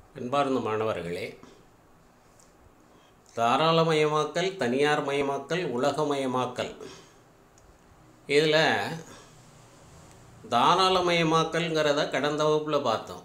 அன்பார்ந்த மாணவர்களே, தாராளமயமாக்கல், தனியார் மயமாக்கல், உலகமயமாக்கல். இதில் தாராளமயமாக்கல்ங்கிறத கடந்த வகுப்பில் பார்த்தோம்.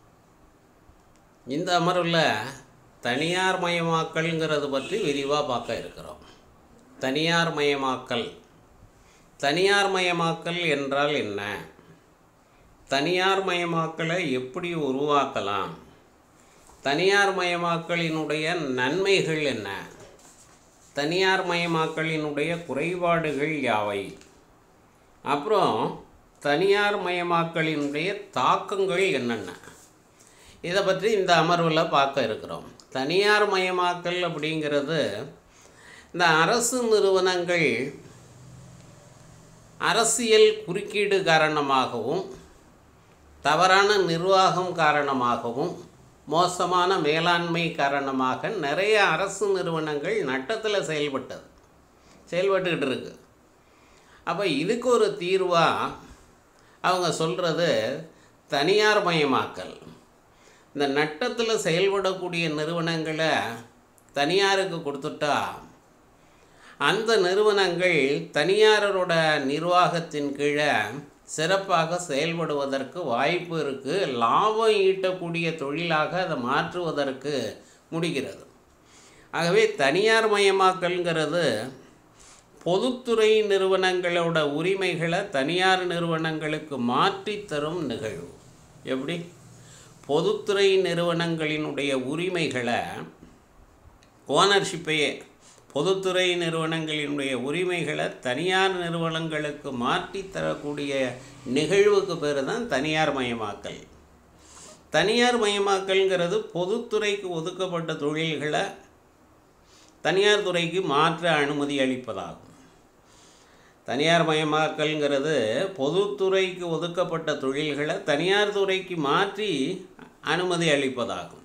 இந்த அமர்வில் தனியார் மயமாக்கல்ங்கிறது பற்றி விரிவாக பார்க்க இருக்கிறோம். தனியார் மயமாக்கல். தனியார் மயமாக்கல் என்றால் என்ன? தனியார் மயமாக்கலை எப்படி உருவாக்கலாம்? தனியார் மயமாக்கலினுடைய நன்மைகள் என்ன? தனியார் மயமாக்கலினுடைய குறைபாடுகள் யாவை? அப்புறம் தனியார் மயமாக்கலினுடைய தாக்கங்கள் என்னென்ன? இதை பற்றி இந்த அமர்வில் பார்க்க இருக்கிறோம். தனியார் மயமாக்கல் அப்படிங்கிறது இந்த அரசு நிறுவனங்கள் அரசியல் குறுக்கீடு காரணமாகவும் தவறான நிர்வாகம் காரணமாகவும் மோசமான மேலாண்மை காரணமாக நிறைய அரசு நிறுவனங்கள் நட்டத்தில் செயல்பட்டுக்கிட்டு இருக்கு. அப்போ இதுக்கு ஒரு தீர்வாக அவங்க சொல்கிறது தனியார் மயமாக்கல். இந்த நட்டத்தில் செயல்படக்கூடிய நிறுவனங்களை தனியாருக்கு கொடுத்துட்டா அந்த நிறுவனங்கள் தனியாரோட நிர்வாகத்தின் கீழே சிறப்பாக செயல்படுவதற்கு வாய்ப்பு இருக்குது. லாபம் ஈட்டக்கூடிய தொழிலாக அதை மாற்றுவதற்கு முடிகிறது. ஆகவே தனியார் மயமாக்கல்ங்கிறது பொதுத்துறை நிறுவனங்களோட உரிமைகளை தனியார் நிறுவனங்களுக்கு மாற்றித்தரும் நிகழ்வு. எப்படி? பொதுத்துறை நிறுவனங்களினுடைய உரிமைகளை, ஓனர்ஷிப்பையே, பொதுத்துறை நிறுவனங்களினுடைய உரிமைகளை தனியார் நிறுவனங்களுக்கு மாற்றி தரக்கூடிய நிகழ்வுக்கு பேர் தான் தனியார் மயமாக்கல். தனியார் மயமாக்கல்ங்கிறது பொதுத்துறைக்கு ஒதுக்கப்பட்ட தொழில்களை தனியார் துறைக்கு மாற்ற அனுமதி அளிப்பதாகும். தனியார் மயமாக்கல்ங்கிறது பொதுத்துறைக்கு ஒதுக்கப்பட்ட தொழில்களை தனியார் துறைக்கு மாற்றி அனுமதி அளிப்பதாகும்.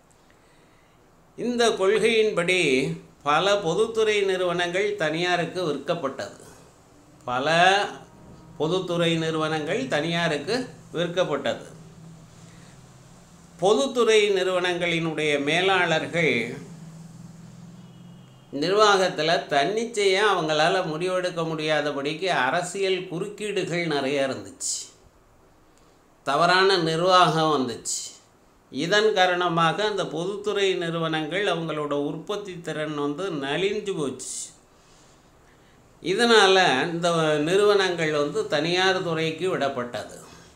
இந்த கொள்கையின்படி பல பொதுத்துறை நிறுவனங்கள் தனியாருக்கு விற்கப்பட்டது. பல பொதுத்துறை நிறுவனங்கள் தனியாருக்கு விற்கப்பட்டது. பொதுத்துறை நிறுவனங்களினுடைய மேலாளர்கள் நிர்வாகத்தில் தன்னிச்சையாக அவங்களால முடிவெடுக்க முடியாதபடிக்கு அரசியல் குறுக்கீடுகள் நிறைய இருந்துச்சு. தவறான நிர்வாகம் வந்துச்சு. இதன் காரணமாக அந்த பொதுத்துறை நிறுவனங்கள் அவங்களோட உற்பத்தி திறன் நலிஞ்சு போச்சு. இதனால் இந்த நிறுவனங்கள் தனியார் துறைக்கு விடப்பட்டது.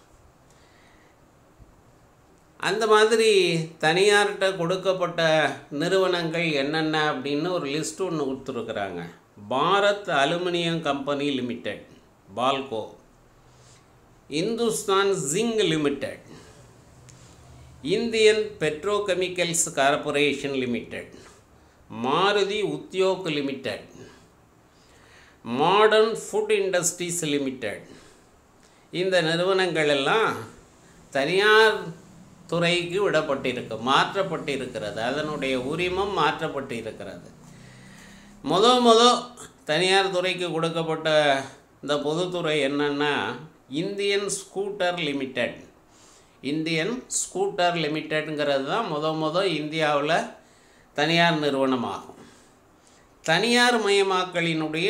அந்த மாதிரி தனியார்கிட்ட கொடுக்கப்பட்ட நிறுவனங்கள் என்னென்ன அப்படின்னு ஒரு லிஸ்ட் ஒன்று கொடுத்துருக்குறாங்க. Bharat aluminium company limited, BALCO, Hindustan zinc limited, Indian petrochemicals corporation limited, Maruti Udyog limited, modern food industries limited. இந்த நிறுவனங்கள் எல்லாம் தனியார் துறைக்கு மாற்றப்பட்டிருக்கிறது. அதனுடைய உரிமம் மாற்றப்பட்டிருக்கிறது. தனியார் துறைக்கு கொடுக்கப்பட்ட இந்த பொதுத்துறை என்னன்னா Indian scooter limited. Indian scooter லிமிடெட்ங்கிறது தான் இந்தியாவில் தனியார் நிறுவனமாகும். தனியார் மயமாக்கலினுடைய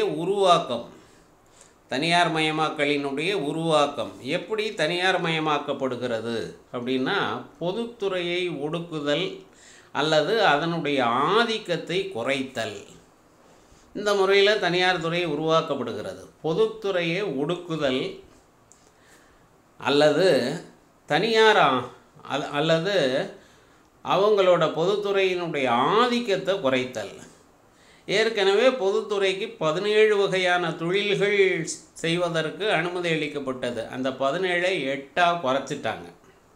உருவாக்கம் எப்படி தனியார் மயமாக்கப்படுகிறது அப்படின்னா பொதுத்துறையை ஒடுக்குதல் அல்லது அதனுடைய ஆதிக்கத்தை குறைத்தல். இந்த முறையில் தனியார் துறை உருவாக்கப்படுகிறது. பொதுத்துறையை ஒடுக்குதல் அல்லது அல்லது அவங்களோட பொதுத்துறையினுடைய ஆதிக்கத்தை குறைத்தல். ஏற்கனவே பொதுத்துறைக்கு 17 வகையான தொழில்கள் செய்வதற்கு அனுமதி அளிக்கப்பட்டது. அந்த 17ஐ 8ஆக குறைச்சிட்டாங்க.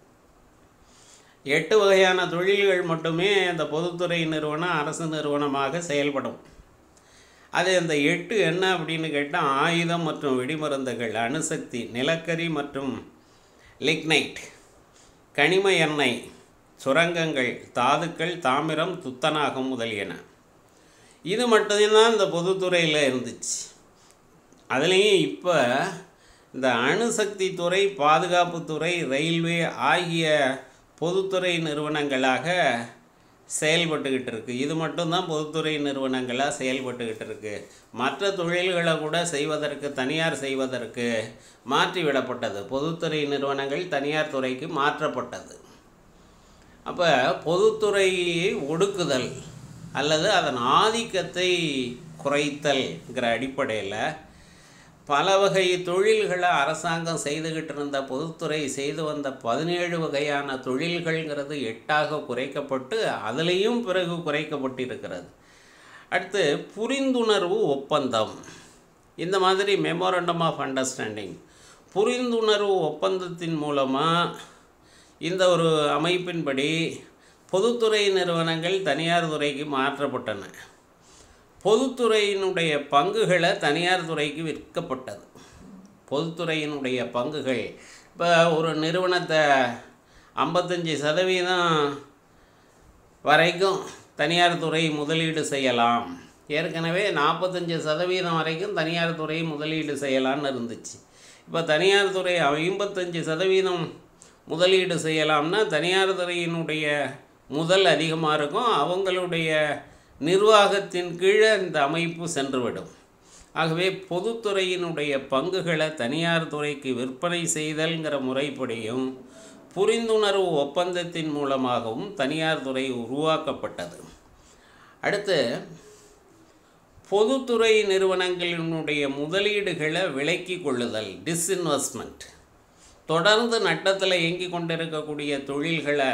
8 வகையான தொழில்கள் மட்டுமே அந்த பொதுத்துறை நிறுவனம் அரசு நிறுவனமாக செயல்படும். அது அந்த 8 என்ன அப்படின்னு கேட்டால் ஆயுதம் மற்றும் வெடிமருந்துகள், அணுசக்தி, நிலக்கரி மற்றும் லிக்னைட், கனிம எண்ணெய், சுரங்கங்கள், தாதுக்கள், தாமிரம், துத்தநாகம் முதலியன. இது மட்டும்தான் இந்த பொதுத்துறையில் இருந்துச்சு. அதுலேயும் இப்போ இந்த அணுசக்தி துறை, பாதுகாப்புத்துறை, ரயில்வே ஆகிய பொதுத்துறை நிறுவனங்களாக செயல்பட்டுக்கிட்டு இருக்குது. இது மட்டும்தான் பொதுத்துறை நிறுவனங்களாக செயல்பட்டுக்கிட்டு இருக்குது. மற்ற தொழில்களை கூட செய்வதற்கு, தனியார் செய்வதற்கு மாற்றிவிடப்பட்டது. பொதுத்துறை நிறுவனங்கள் தனியார் துறைக்கு மாற்றப்பட்டது. அப்போ பொதுத்துறையை ஒடுக்குதல் அல்லது அதன் ஆதிக்கத்தை குறைத்தல்ங்கிற அடிப்படையில் பல வகை தொழில்களை அரசாங்கம் செய்துக்கிட்டு இருந்த பொதுத்துறை செய்து வந்த 17 வகையான தொழில்கள்ங்கிறது 8ஆக குறைக்கப்பட்டு அதிலையும் பிறகு குறைக்கப்பட்டிருக்கிறது. அடுத்து புரிந்துணர்வு ஒப்பந்தம். இந்த மாதிரி மெமோரண்டம் ஆஃப் அண்டர்ஸ்டாண்டிங், புரிந்துணர்வு ஒப்பந்தத்தின் மூலமாக இந்த ஒரு அமைப்பின்படி பொதுத்துறை நிறுவனங்கள் தனியார் துறைக்கு மாற்றப்பட்டன. பொதுத்துறையினுடைய பங்குகளை தனியார் துறைக்கு விற்கப்பட்டது. பொதுத்துறையினுடைய பங்குகள் இப்போ ஒரு நிறுவனத்தை 55% வரைக்கும் தனியார் துறை முதலீடு செய்யலாம். ஏற்கனவே 45% வரைக்கும் தனியார் துறை முதலீடு செய்யலான்னு இருந்துச்சு. இப்போ தனியார் துறை 55% முதலீடு செய்யலாம்னா தனியார் துறையினுடைய முதல் அதிகமாக இருக்கும். அவங்களுடைய நிர்வாகத்தின் கீழே இந்த அமைப்பு சென்றுவிடும். ஆகவே பொதுத்துறையினுடைய பங்குகளை தனியார் துறைக்கு விற்பனை செய்தல்ங்கிற முறைப்படியும் புரிந்துணர்வு ஒப்பந்தத்தின் மூலமாகவும் தனியார் துறை உருவாக்கப்பட்டது. அடுத்து பொதுத்துறை நிறுவனங்களினுடைய முதலீடுகளை விலக்கி கொள்ளுதல், டிஸ்இன்வெஸ்ட்மெண்ட். தொடர்ந்து நட்டத்தில் இயங்கி கொண்டிருக்கக்கூடிய தொழில்களை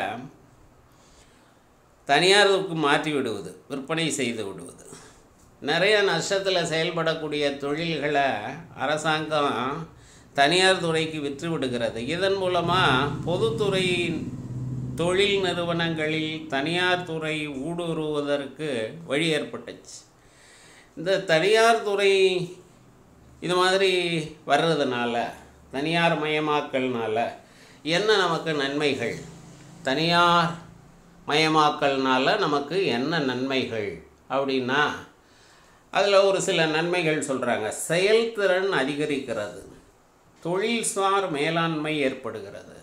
தனியாருக்கு மாற்றி விடுவது, விற்பனை செய்து விடுவது. நிறைய நஷ்டத்தில் செயல்படக்கூடிய தொழில்களை அரசாங்கம் தனியார் துறைக்கு விற்று விடுகிறது. இதன் மூலமாக பொதுத்துறையின் தொழில் நிறுவனங்களில் தனியார் துறை ஊடுருவதற்கு வழி ஏற்பட்டுச்சு. இந்த தனியார் துறை இது மாதிரி வர்றதுனால, தனியார் மயமாக்கல்னால என்ன நமக்கு நன்மைகள்? தனியார் மயமாக்கல்னால நமக்கு என்ன நன்மைகள் அப்படின்னா அதில் ஒரு சில நன்மைகள் சொல்கிறாங்க. செயல்திறன் அதிகரிக்கிறது, தொழில்சார் மேலாண்மை ஏற்படுகிறது,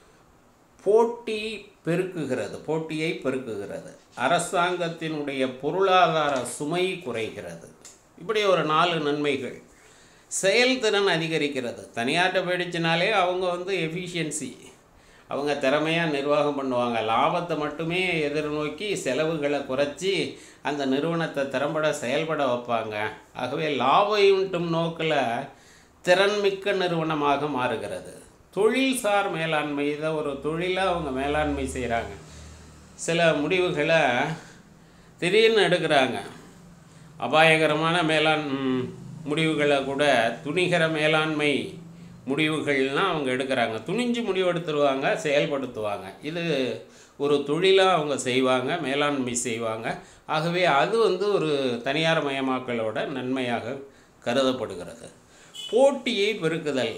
போட்டியை பெருக்குகிறது, அரசாங்கத்தினுடைய பொருளாதார சுமை குறைகிறது. இப்படி ஒரு 4 நன்மைகள். செயல்திறன் அதிகரிக்கிறது. தனியார்ட்ட போயிடுச்சுனாலே அவங்க எஃபிஷியன்சி, அவங்க திறமையாக நிர்வாகம் பண்ணுவாங்க. லாபத்தை மட்டுமே எதிர்நோக்கி செலவுகளை குறைச்சி அந்த நிறுவனத்தை திறம்பட செயல்பட வைப்பாங்க. ஆகவே லாபம் ஈட்டும் நோக்கில் திறன்மிக்க நிறுவனமாக மாறுகிறது. தொழில்சார் மேலாண்மை, இதை ஒரு தொழிலாக அவங்க மேலாண்மை செய்கிறாங்க. சில முடிவுகளை திடீர்னு எடுக்கிறாங்க. அபாயகரமான முடிவுகளை கூட துணிகர மேலாண்மை முடிவுகள்லாம் அவங்க எடுக்கிறாங்க. துணிஞ்சு முடிவு எடுத்துருவாங்க, செயல்படுத்துவாங்க. இது ஒரு தொழிலாக அவங்க செய்வாங்க, மேலாண்மை செய்வாங்க. ஆகவே அது ஒரு தனியார் மயமாக்கலோட நன்மையாக கருதப்படுகிறது. போட்டியை பெருக்குதல்.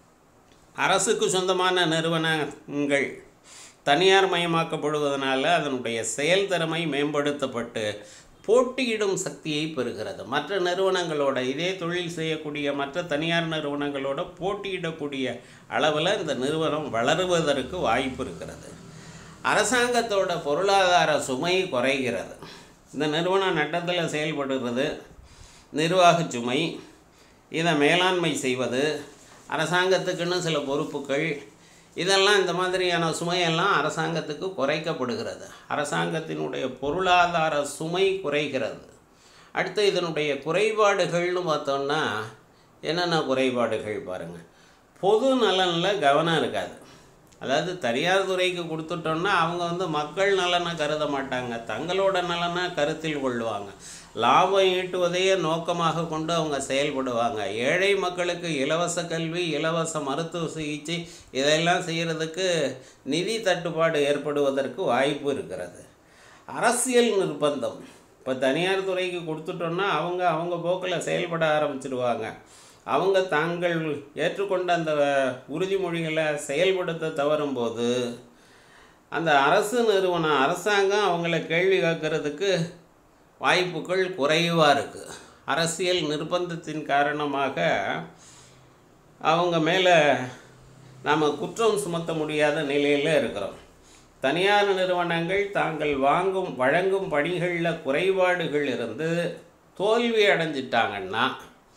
அரசுக்கு சொந்தமான நிறுவனங்கள் தனியார் மயமாக்கப்படுவதனால அதனுடைய செயல்திறமை மேம்படுத்தப்பட்டு போட்டியிடும் சக்தியை பெறுகிறது. மற்ற நிறுவனங்களோட, இதே தொழில் செய்யக்கூடிய மற்ற தனியார் நிறுவனங்களோட போட்டியிடக்கூடிய அளவில் இந்த நிறுவனம் வளருவதற்கு வாய்ப்பு இருக்கிறது. அரசாங்கத்தோட பொருளாதார சுமை குறைகிறது. இந்த நிறுவனம் நட்டத்தில் செயல்படுகிறது, நிர்வாக சுமை, இதை மேலாண்மை செய்வது, அரசாங்கத்துக்குன்னு சில பொறுப்புகள், இதெல்லாம் இந்த மாதிரியான சுமையெல்லாம் அரசாங்கத்துக்கு குறைக்கப்படுகிறது. அரசாங்கத்தினுடைய பொருளாதார சுமை குறைகிறது. அடுத்து இதனுடைய குறைபாடுகள்னு பார்த்தோன்னா என்னென்ன குறைபாடுகள் பாருங்கள். பொது நலனில் கவனம் இருக்காது. அதாவது தனியார் துறைக்கு கொடுத்துட்டோன்னா அவங்க மக்கள் நலனை கருத மாட்டாங்க, தங்களோட நலனை கருத்தில் கொள்ளுவாங்க. லாபம் ஈட்டுவதையே நோக்கமாக கொண்டு அவங்க செயல்படுவாங்க. ஏழை மக்களுக்கு இலவச கல்வி, இலவச மருத்துவ சிகிச்சை இதெல்லாம் செய்கிறதுக்கு நிதி தட்டுப்பாடு ஏற்படுவதற்கு வாய்ப்பு இருக்கிறது. அரசியல் நிர்பந்தம். இப்போ தனியார் துறைக்கு கொடுத்துட்டோன்னா அவங்க போக்கில் செயல்பட ஆரம்பிச்சிடுவாங்க. அவங்க தாங்கள் ஏற்றுக்கொண்ட அந்த உறுதிமொழிகளை செயல்படுத்த தவறும்போது அந்த அரசாங்கம் அவங்கள கேள்வி கேட்கறதுக்கு வாய்ப்புகள் குறைவாக இருக்குது. அரசியல் நிர்பந்தத்தின் காரணமாக அவங்க மேலே நாம் குற்றம் சுமத்த முடியாத நிலையில் இருக்கிறோம். தனியார் நிறுவனங்கள் தாங்கள் வழங்கும் பணிகளில் குறைபாடுகள் இருந்து தோல்வி அடைஞ்சிட்டாங்கன்னா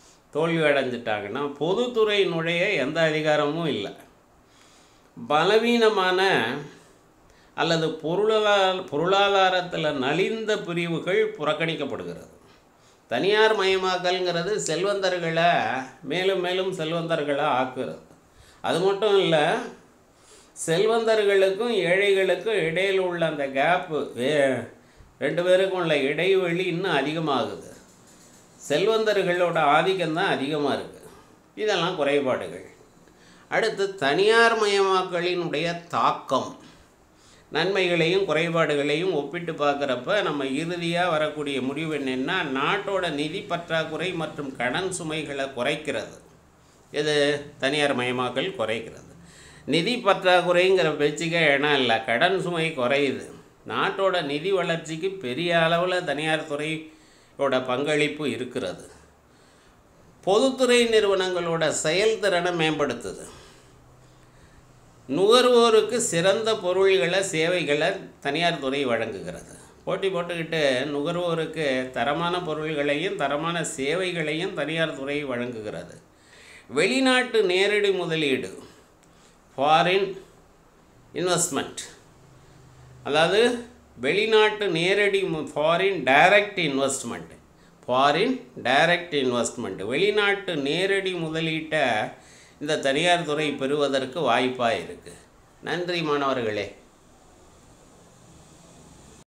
பொதுத்துறை நுழைய எந்த அதிகாரமும் இல்லை. பலவீனமான அல்லது பொருளாதாரத்தில் நலிந்த பிரிவுகள் புறக்கணிக்கப்படுகிறது. தனியார் மயமாக்கல்ங்கிறது செல்வந்தர்களை மேலும் மேலும் செல்வந்தர்களை ஆக்குறது. அது மட்டும் இல்லை, செல்வந்தர்களுக்கும் ஏழைகளுக்கும் இடையில் உள்ள அந்த கேப்பு, ரெண்டு பேருக்கும் உள்ள இடைவெளி இன்னும் அதிகமாகுது. செல்வந்தர்களோட ஆதிக்கம்தான் அதிகமாக இருக்குது. இதெல்லாம் குறைபாடுகள். அடுத்து தனியார் மயமாக்கலினுடைய தாக்கம், நன்மைகளையும் குறைபாடுகளையும் ஒப்பிட்டு பார்க்குறப்ப நம்ம இறுதியாக வரக்கூடிய முடிவு என்னென்னா, நாட்டோட நிதி பற்றாக்குறை மற்றும் கடன் சுமைகளை குறைக்கிறது. இது தனியார் மயமாக்கல் குறைக்கிறது. நிதி பற்றாக்குறைங்கிற பேச்சுக்கே இடம் இல்லை. கடன் சுமை குறையுது. நாட்டோட நிதி வளர்ச்சிக்கு பெரிய அளவில் தனியார் துறையோட பங்களிப்பு இருக்கிறது. பொதுத்துறை நிறுவனங்களோட செயல்திறனை மேம்படுத்துது. நுகர்வோருக்கு சிறந்த பொருள்களை சேவைகளை தனியார் துறை வழங்குகிறது. போட்டி போட்டுக்கிட்டு நுகர்வோருக்கு தரமான பொருள்களையும் தரமான சேவைகளையும் தனியார் துறை வழங்குகிறது. வெளிநாட்டு நேரடி முதலீடு, ஃபாரின் இன்வெஸ்ட்மெண்ட், அதாவது வெளிநாட்டு நேரடி ஃபாரின் டைரக்ட் இன்வெஸ்ட்மெண்ட், வெளிநாட்டு நேரடி முதலீட்டை இந்த தனியார் துறை பெறுவதற்கு வாய்ப்பாக இருக்குது. நன்றி மாணவர்களே.